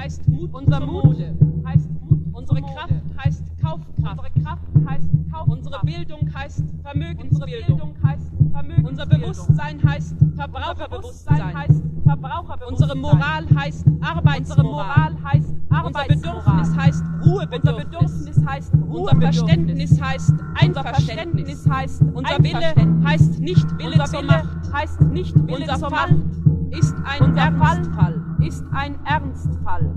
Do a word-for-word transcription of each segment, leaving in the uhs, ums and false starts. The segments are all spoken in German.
heißt Mut, unser Mut heißt Mut, unsere Kraft heißt Kaufkraft, unsere Kraft heißt Kaufkraft, unsere Bildung heißt Vermögensbildung, heißt Vermögensbildung, unser Bewusstsein heißt Verbraucherbewusstsein, heißt Verbraucherbewusstsein, unsere Moral heißt Arbeitsmoral, heißt unser Bedürfnis heißt Ruhebedürfnis, heißt unser Verständnis heißt Einverständnis, heißt unser Wille heißt nicht Wille zur Macht, heißt nicht Wille zur Macht, ist ein Ernstfall, ist ein Ernstfall.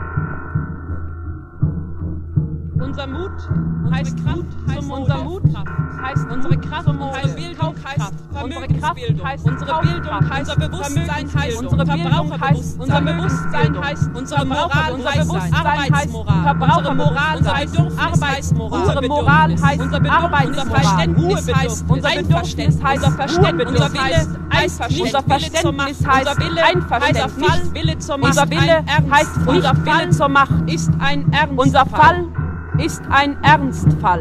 Unser Mut heißt Kraft, heißt unser Mut heißt unsere Kraft, unsere Bildung heißt Vermögensbildung, heißt unsere Bildung heißt unser Bewusstsein heißt unsere Bildung heißt unser Bewusstsein heißt unsere Moral, unser Bewusstsein heißt Verbrauchermoral, unser Bedürfnis Arbeitsmoral, unsere Moral heißt unser Arbeitsverständnis heißt unser Bedürfnis heißt unser Verständnis, unser Wille heißt unser Verständnis heißt Einverständnis, Wille zur Macht, unser Wille heißt unser Wille zur Macht ist ein Ernstfall, unser Fall ist ein Ernstfall.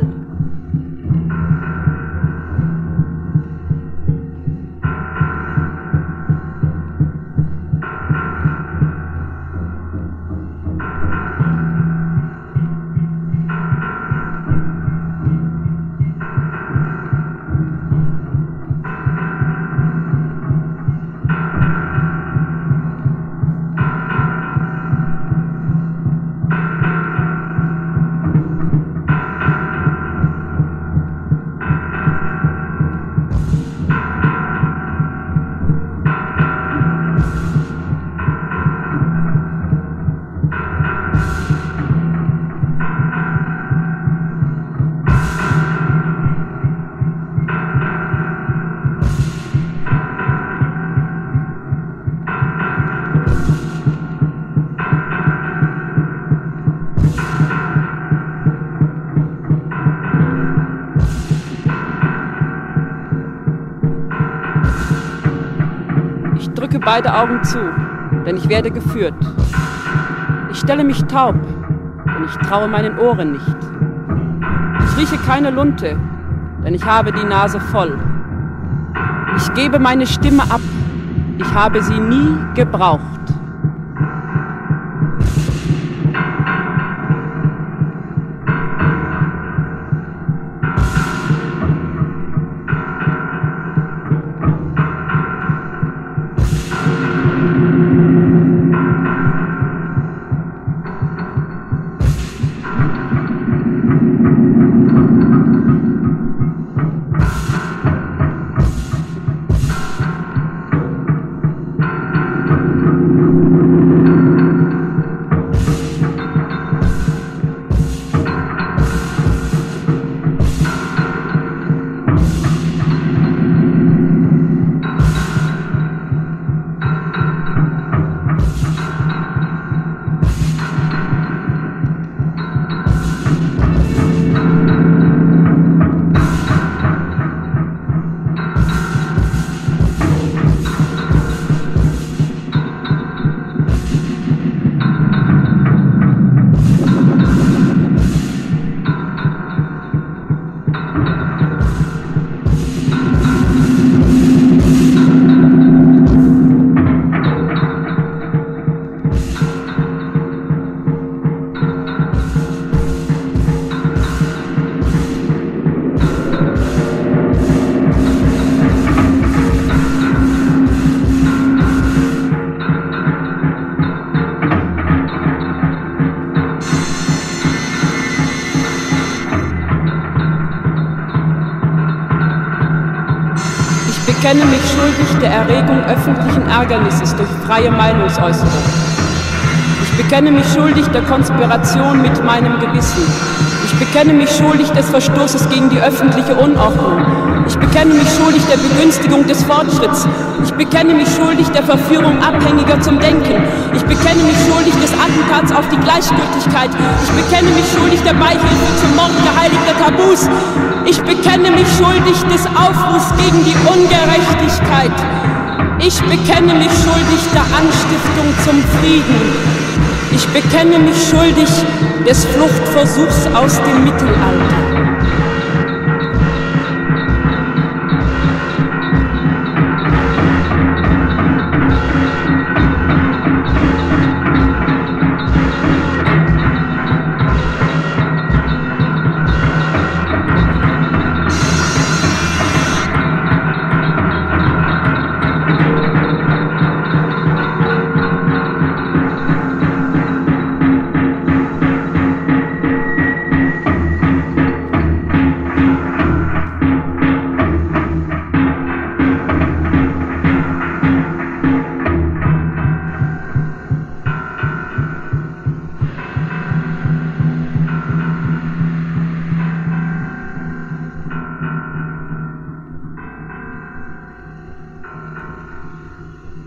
Ich drücke beide Augen zu, denn ich werde geführt. Ich stelle mich taub, denn ich traue meinen Ohren nicht. Ich rieche keine Lunte, denn ich habe die Nase voll. Ich gebe meine Stimme ab, ich habe sie nie gebraucht. Ich bekenne mich schuldig der Erregung öffentlichen Ärgernisses durch freie Meinungsäußerung. Ich bekenne mich schuldig der Konspiration mit meinem Gewissen. Ich bekenne mich schuldig des Verstoßes gegen die öffentliche Unordnung. Ich bekenne mich schuldig der Begünstigung des Fortschritts. Ich bekenne mich schuldig der Verführung Abhängiger zum Denken. Ich bekenne mich schuldig des Attentats auf die Gleichgültigkeit. Ich bekenne mich schuldig der Beihilfe zum Mord geheiligter Tabus. Ich bekenne mich schuldig des Aufruhrs gegen die Ungerechtigkeit. Ich bekenne mich schuldig der Anstiftung zum Frieden. Ich bekenne mich schuldig des Fluchtversuchs aus dem Mittelalter.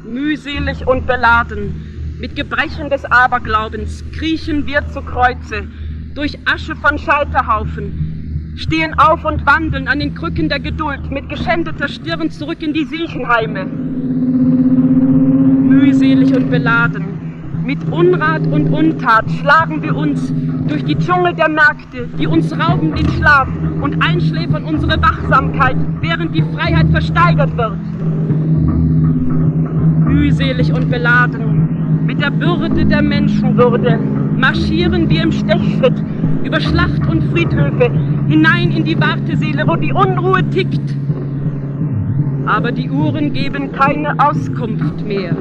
Mühselig und beladen, mit Gebrechen des Aberglaubens kriechen wir zu Kreuze, durch Asche von Scheiterhaufen, stehen auf und wandeln an den Krücken der Geduld, mit geschändeter Stirn zurück in die Siechenheime. Mühselig und beladen, mit Unrat und Untat schlagen wir uns durch die Dschungel der Märkte, die uns rauben den Schlaf und einschläfern unsere Wachsamkeit, während die Freiheit versteigert wird. Mühselig und beladen, mit der Bürde der Menschenwürde marschieren wir im Stechschritt über Schlacht und Friedhöfe hinein in die Wartesäle, wo die Unruhe tickt. Aber die Uhren geben keine Auskunft mehr.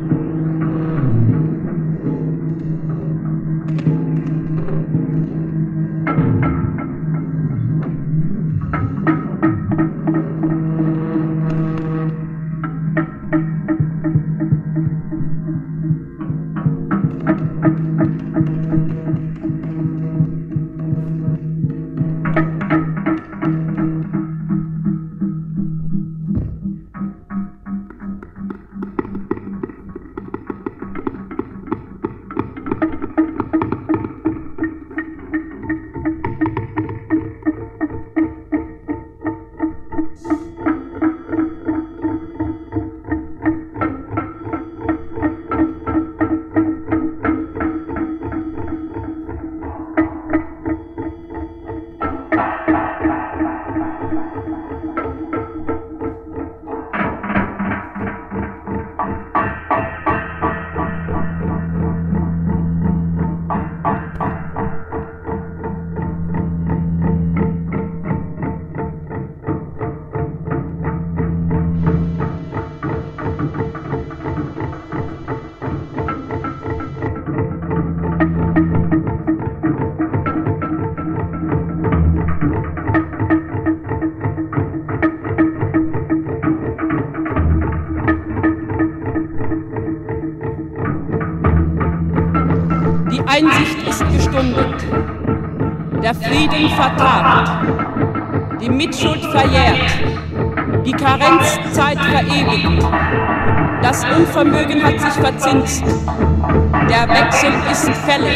Einsicht ist gestundet, der Frieden vertagt, die Mitschuld verjährt, die Karenzzeit verewigt, das Unvermögen hat sich verzinst, der Wechsel ist fällig.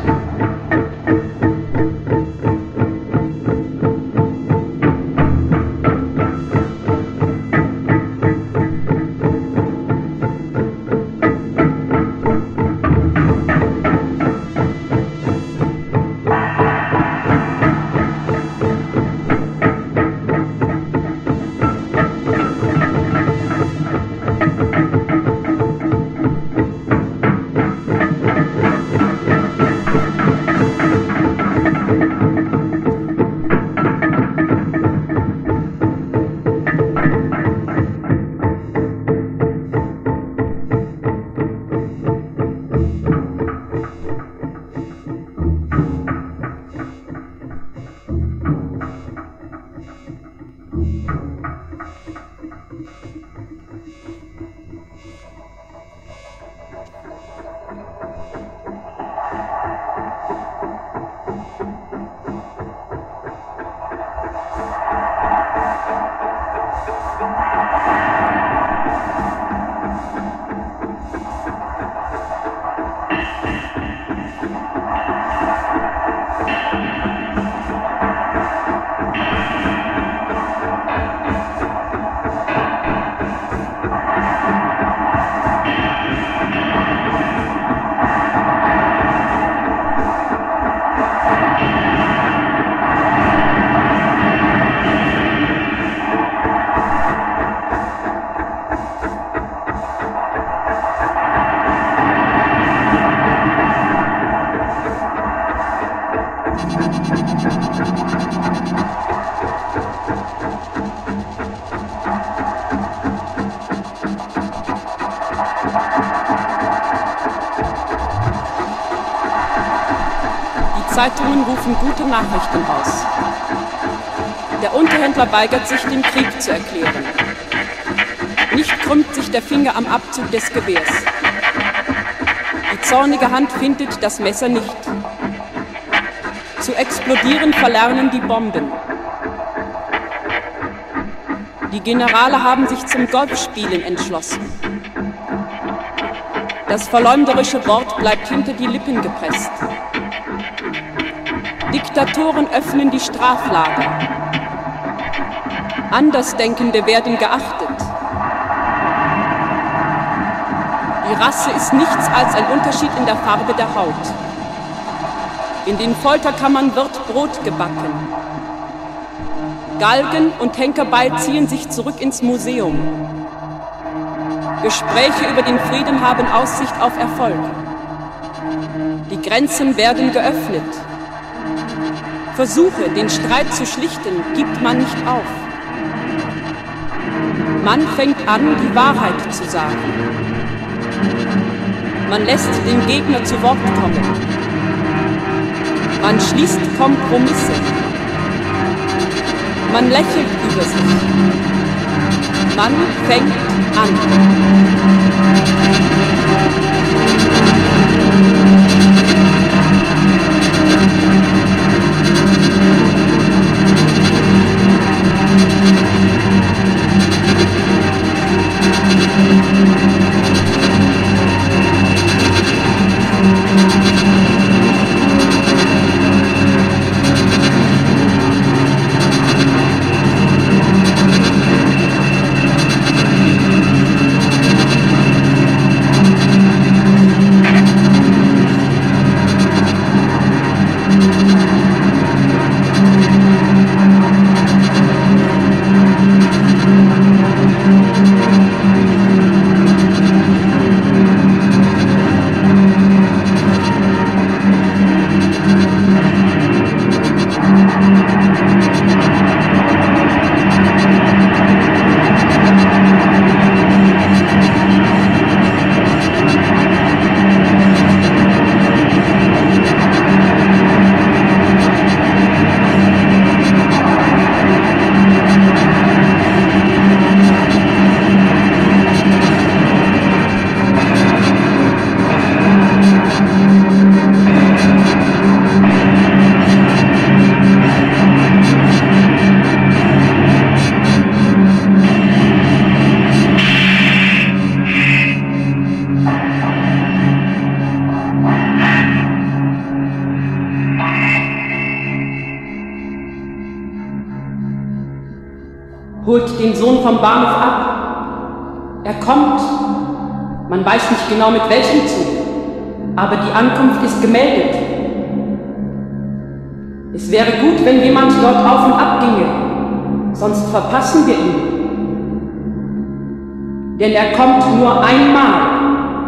Zeitungen rufen gute Nachrichten aus. Der Unterhändler weigert sich, den Krieg zu erklären. Nicht krümmt sich der Finger am Abzug des Gewehrs. Die zornige Hand findet das Messer nicht. Zu explodieren verlernen die Bomben. Die Generale haben sich zum Golfspielen entschlossen. Das verleumderische Wort bleibt hinter die Lippen gepresst. Diktatoren öffnen die Straflager. Andersdenkende werden geachtet. Die Rasse ist nichts als ein Unterschied in der Farbe der Haut. In den Folterkammern wird Brot gebacken. Galgen und Henkerbeil ziehen sich zurück ins Museum. Gespräche über den Frieden haben Aussicht auf Erfolg. Die Grenzen werden geöffnet. Versuche, den Streit zu schlichten, gibt man nicht auf. Man fängt an, die Wahrheit zu sagen. Man lässt den Gegner zu Wort kommen. Man schließt Kompromisse. Man lächelt über sich. Man fängt an. Holt den Sohn vom Bahnhof ab. Er kommt. Man weiß nicht genau mit welchem Zug, aber die Ankunft ist gemeldet. Es wäre gut, wenn jemand dort auf und ab ginge, sonst verpassen wir ihn. Denn er kommt nur einmal.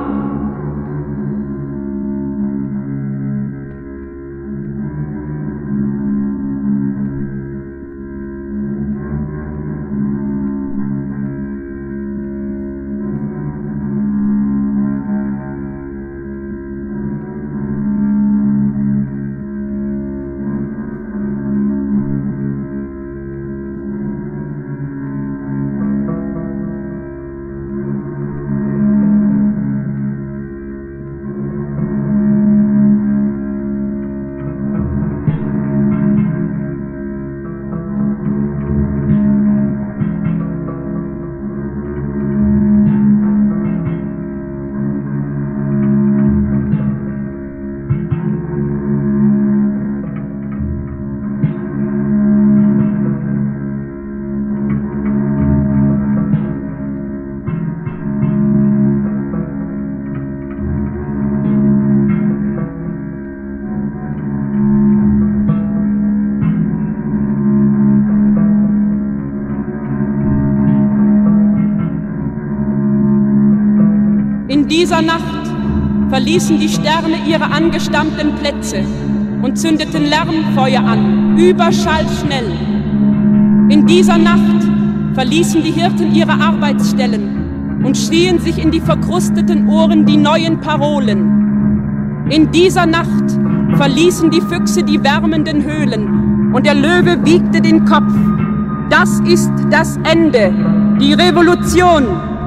In dieser Nacht verließen die Sterne ihre angestammten Plätze und zündeten Lärmfeuer an, überschallschnell. In dieser Nacht verließen die Hirten ihre Arbeitsstellen und schrien sich in die verkrusteten Ohren die neuen Parolen. In dieser Nacht verließen die Füchse die wärmenden Höhlen und der Löwe wiegte den Kopf. Das ist das Ende, die Revolution.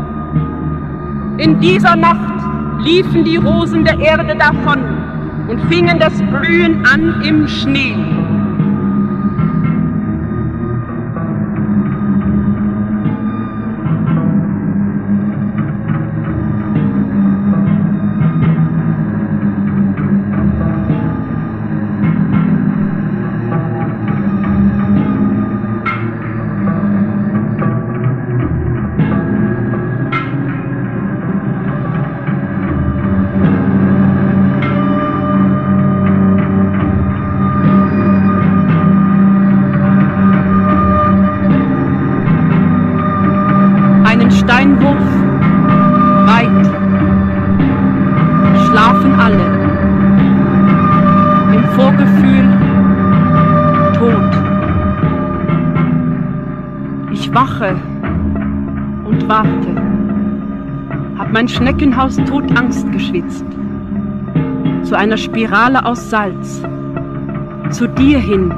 In dieser Nacht liefen die Rosen der Erde davon und fingen das Blühen an im Schnee. schlafen alle. Im Vorgefühl Tod. Ich wache und warte. Hab mein Schneckenhaus Todangst geschwitzt. Zu einer Spirale aus Salz. Zu dir hin.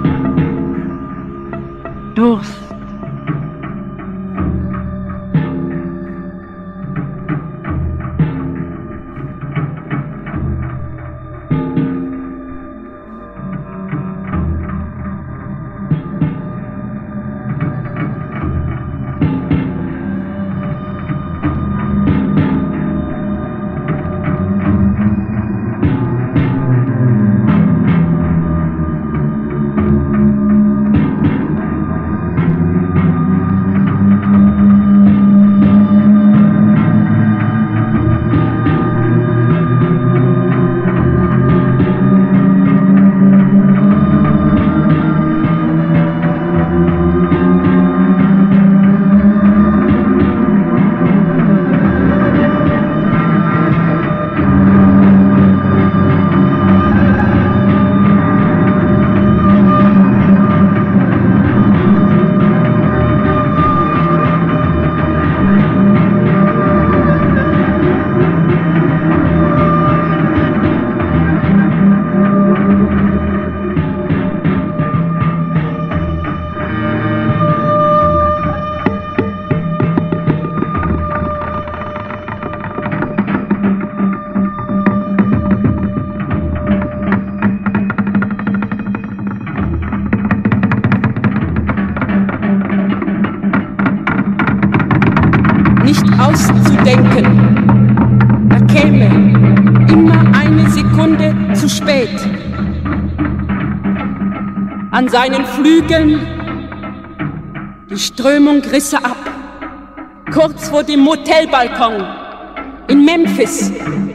Durst. Auszudenken. Er käme immer eine Sekunde zu spät. An seinen Flügeln die Strömung risse ab. Kurz vor dem Motelbalkon in Memphis.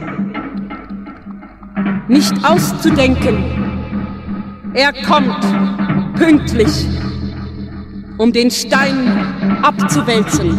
Nicht auszudenken. Er kommt pünktlich, um den Stein abzuwälzen.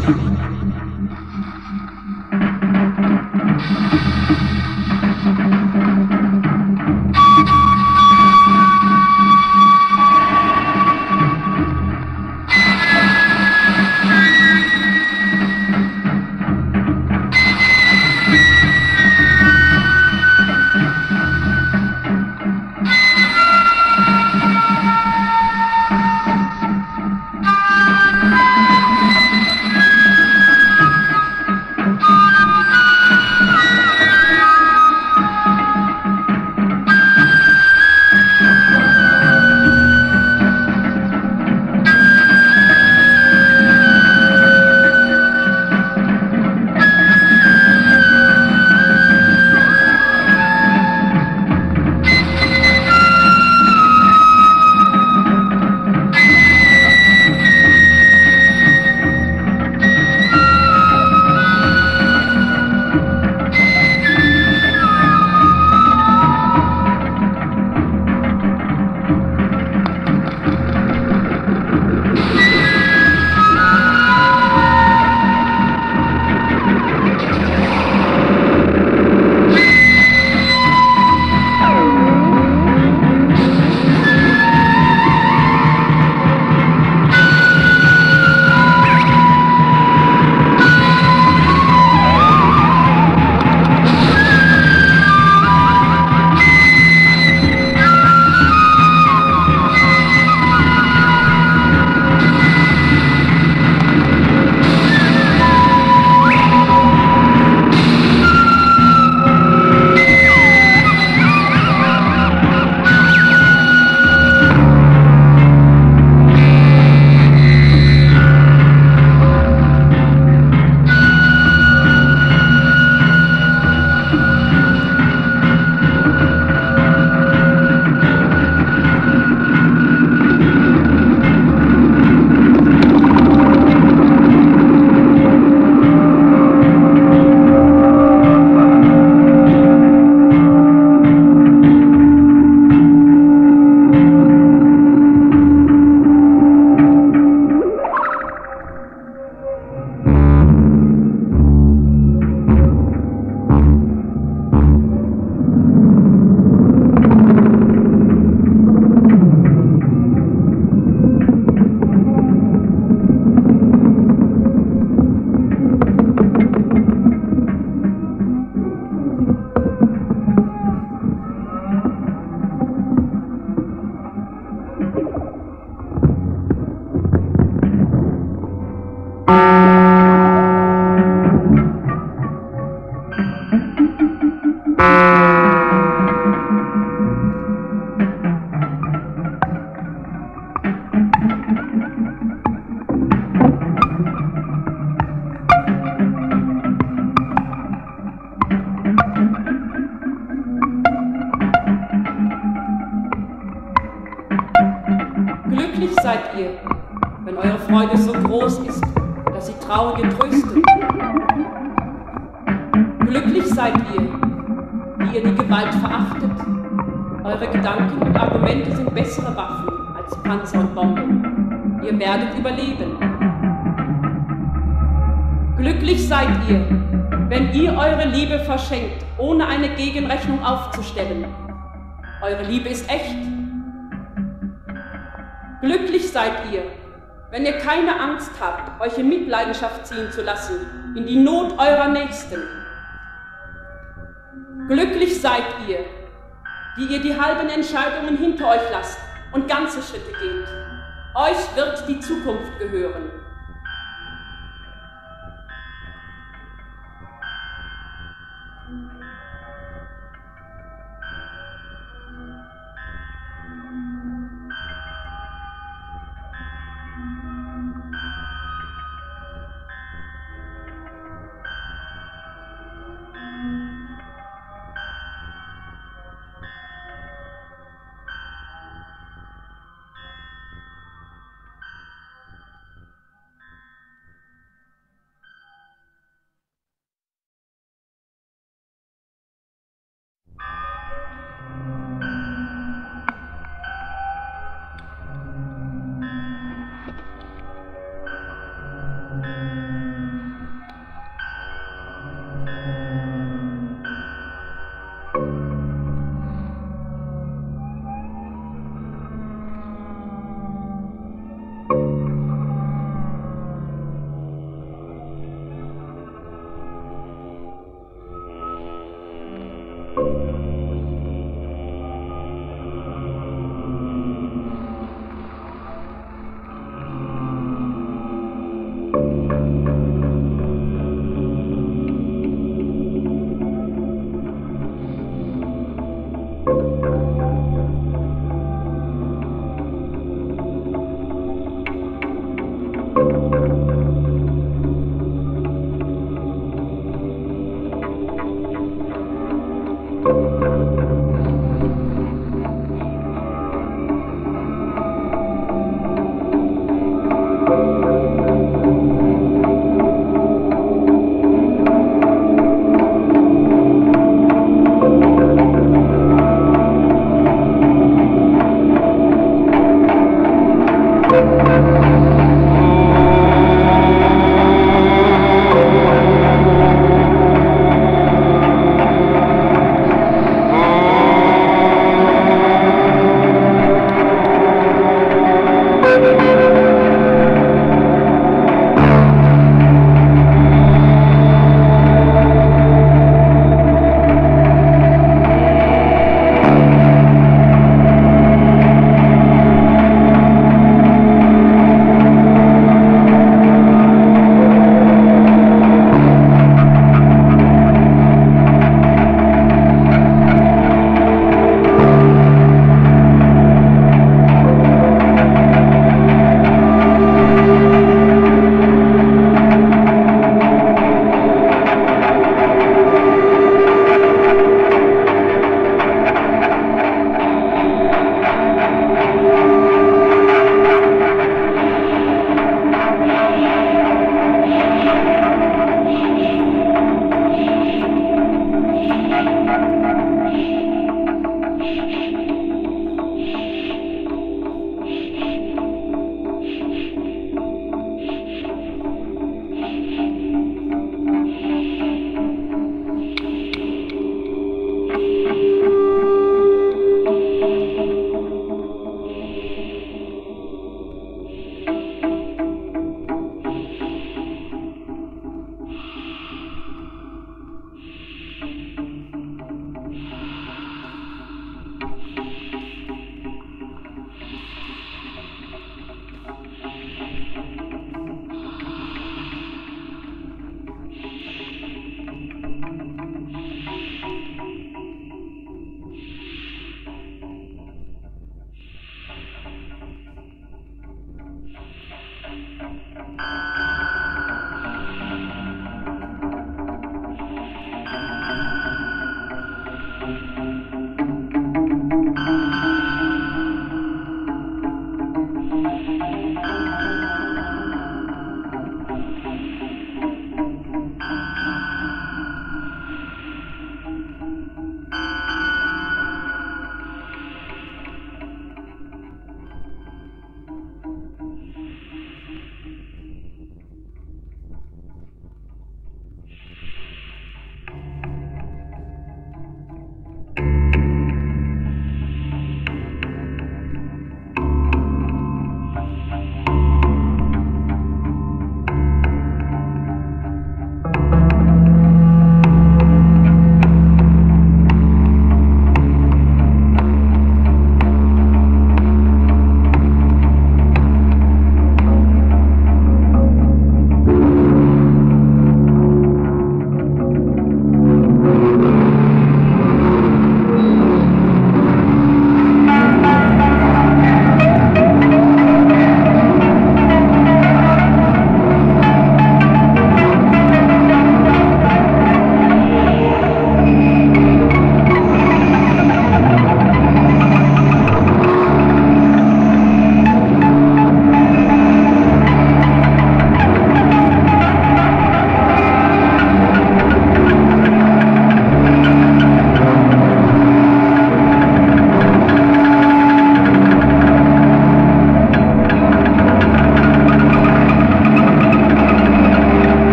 ihr, wenn eure Freude so groß ist, dass sie Traurige tröstet. Glücklich seid ihr, die ihr die Gewalt verachtet. Eure Gedanken und Argumente sind bessere Waffen als Panzer und Bomben. Ihr werdet überleben. Glücklich seid ihr, wenn ihr eure Liebe verschenkt, ohne eine Gegenrechnung aufzustellen. Eure Liebe ist echt. Glücklich seid ihr, wenn ihr keine Angst habt, euch in Mitleidenschaft ziehen zu lassen, in die Not eurer Nächsten. Glücklich seid ihr, die ihr die halben Entscheidungen hinter euch lasst und ganze Schritte geht. Euch wird die Zukunft gehören.